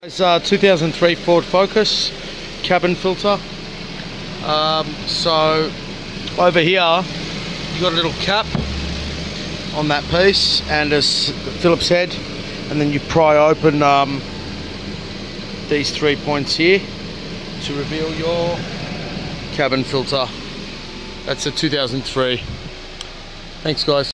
It's a 2003 Ford Focus cabin filter. So over here you got a little cap on that piece and a Phillips head, and then you pry open these 3 points here to reveal your cabin filter. That's a 2003. Thanks guys.